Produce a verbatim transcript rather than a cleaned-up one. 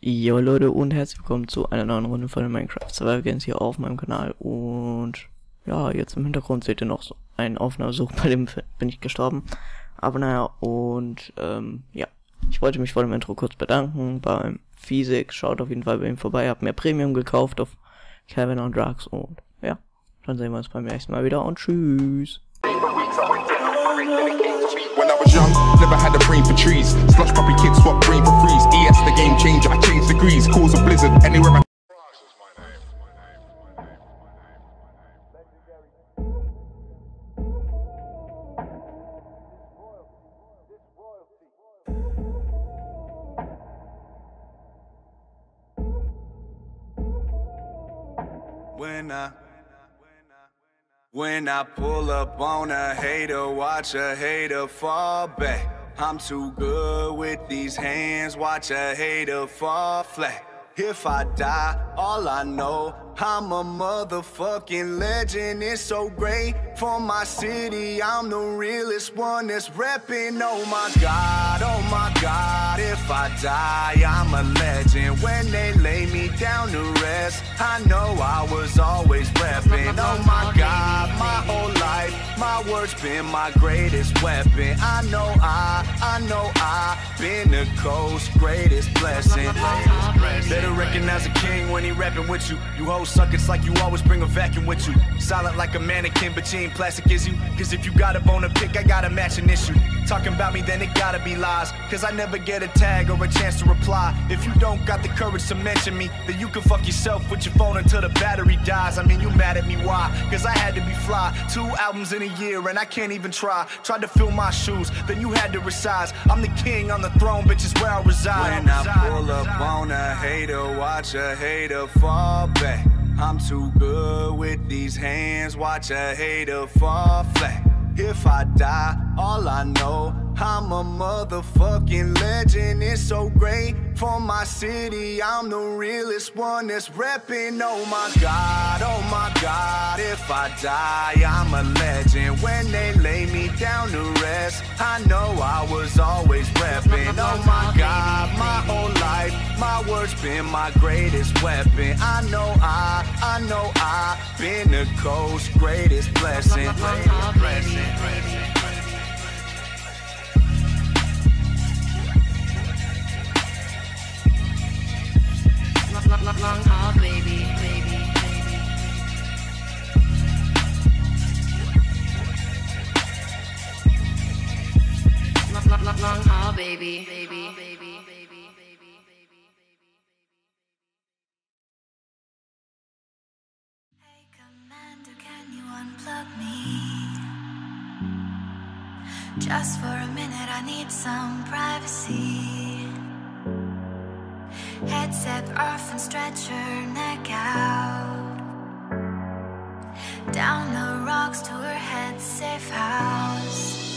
Jo Leute und herzlich willkommen zu einer neuen Runde von den Minecraft Survival Games hier auf meinem Kanal. Und ja, jetzt im Hintergrund seht ihr noch so einen Aufnahmesuch, bei dem bin ich gestorben. Aber naja, und ähm, ja, ich wollte mich vor dem Intro kurz bedanken beim Physik. Schaut auf jeden Fall bei ihm vorbei, hab mir Premium gekauft auf Calvin und Drugs. Und ja, dann sehen wir uns beim nächsten Mal wieder und tschüss. When I was young, never had a brain for trees. Slush puppy kids swap brain for freeze. E S the game changer, I changed degrees. Cause a blizzard anywhere I When I When I pull up on a hater, watch a hater fall back. I'm too good with these hands, watch a hater fall flat. If I die, all I know, I'm a motherfucking legend. It's so great for my city, I'm the realest one that's reppin'. Oh my God, oh my God, if I die, I'm a legend. When they lay me down to rest, I know I was always reppin'. Oh my God, my whole life, my words been my greatest weapon. I know I, I know I been the coast's greatest blessing. Better recognize a king when he rapping with you. You hoes suck, it's like you always bring a vacuum with you. Silent like a mannequin, but you ain't plastic, is you? Cause if you got a bone to pick, I got a matching issue. Talking about me, then it gotta be lies. Cause I never get a tag or a chance to reply. If you don't got the courage to mention me, then you can fuck yourself with your phone until the battery dies. I mean, you mad at me, why? Cause I had to be fly. Two albums in a year and I can't even try. Tried to fill my shoes, then you had to resize. I'm the king on the throne, bitch, is where I reside. When I pull up on a hater, watch a hater fall back. I'm too good with these hands, watch a hater fall flat. If I die, all I know, I'm a motherfucking legend. It's so great for my city, I'm the realest one that's reppin'. Oh my God, oh my God, if I die, I'm a legend. When they lay me down to rest, I know I was always reppin'. Oh my God, my whole life, my words been my greatest weapon. I know I, I know I been the coast's greatest blessing. Greatest blessing. Long, long haul, baby, baby, baby. Long, long, long, long haul, baby, baby, baby, baby, baby, baby. Hey, Commander, can you unplug me? Just for a minute, I need some privacy. Headset off and stretch your neck out. Down the rocks to her head safe house.